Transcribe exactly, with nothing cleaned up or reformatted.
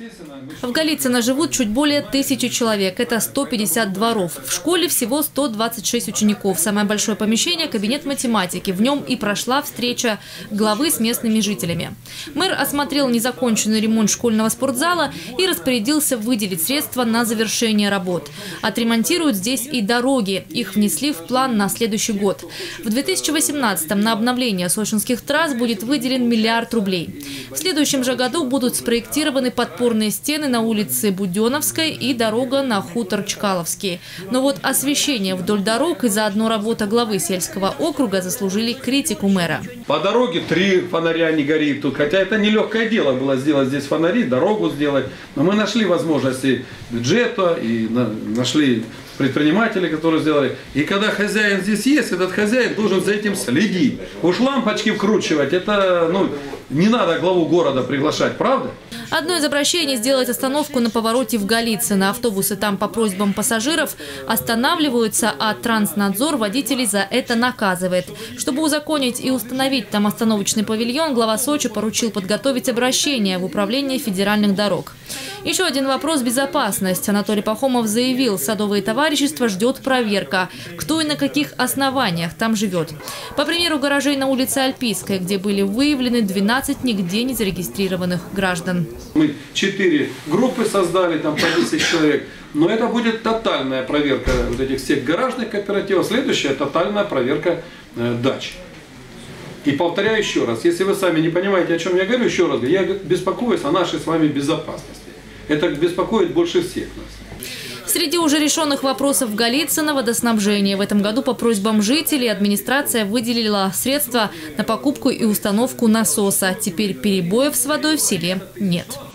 В Голицыно живут чуть более тысячи человек. Это сто пятьдесят дворов. В школе всего сто двадцать шесть учеников. Самое большое помещение – кабинет математики. В нем и прошла встреча главы с местными жителями. Мэр осмотрел незаконченный ремонт школьного спортзала и распорядился выделить средства на завершение работ. Отремонтируют здесь и дороги. Их внесли в план на следующий год. В две тысячи восемнадцатом на обновление сочинских трасс будет выделен миллиард рублей. В следующем же году будут спроектированы подпорные стены на улице Буденовской и дорога на хутор Чкаловский. Но вот освещение вдоль дорог и заодно работа главы сельского округа заслужили критику мэра. По дороге три фонаря не горит тут, хотя это нелегкое дело было сделать здесь фонари, дорогу сделать. Но мы нашли возможности бюджета и нашли предприниматели, которые сделали. И когда хозяин здесь есть, этот хозяин должен за этим следить. Уж лампочки вкручивать, это, ну, не надо главу города приглашать, правда? Одно из обращений – сделать остановку на повороте в Голицыно. Автобусы там по просьбам пассажиров останавливаются, а Транснадзор водителей за это наказывает. Чтобы узаконить и установить там остановочный павильон, глава Сочи поручил подготовить обращение в управление федеральных дорог. Еще один вопрос – безопасность. Анатолий Пахомов заявил, садовые товарищества ждет проверка, кто и на каких основаниях там живет. По примеру гаражей на улице Альпийской, где были выявлены двенадцать нигде не зарегистрированных граждан. Мы четыре группы создали, там по десять человек. Но это будет тотальная проверка вот этих всех гаражных кооперативов. Следующая – тотальная проверка э, дач. И повторяю еще раз, если вы сами не понимаете, о чем я говорю, еще раз, я беспокоюсь о нашей с вами безопасности. Это беспокоит больше всех нас. Среди уже решенных вопросов в Голицыно – водоснабжение. В этом году по просьбам жителей администрация выделила средства на покупку и установку насоса. Теперь перебоев с водой в селе нет.